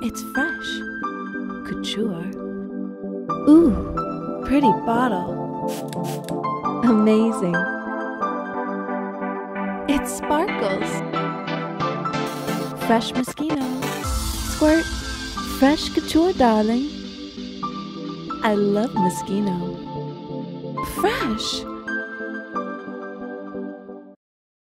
It's fresh. Couture. Ooh, pretty bottle. Amazing. It sparkles. Fresh Moschino. Squirt. Fresh Couture, darling. I love Moschino. Fresh.